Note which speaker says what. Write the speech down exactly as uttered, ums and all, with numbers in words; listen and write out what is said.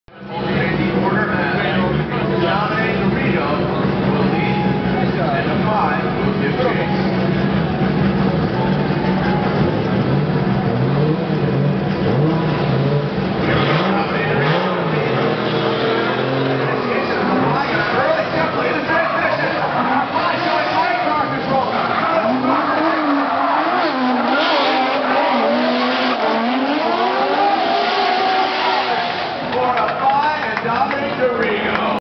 Speaker 1: In the order as Johnny Dorito will lead, and the five will give chase.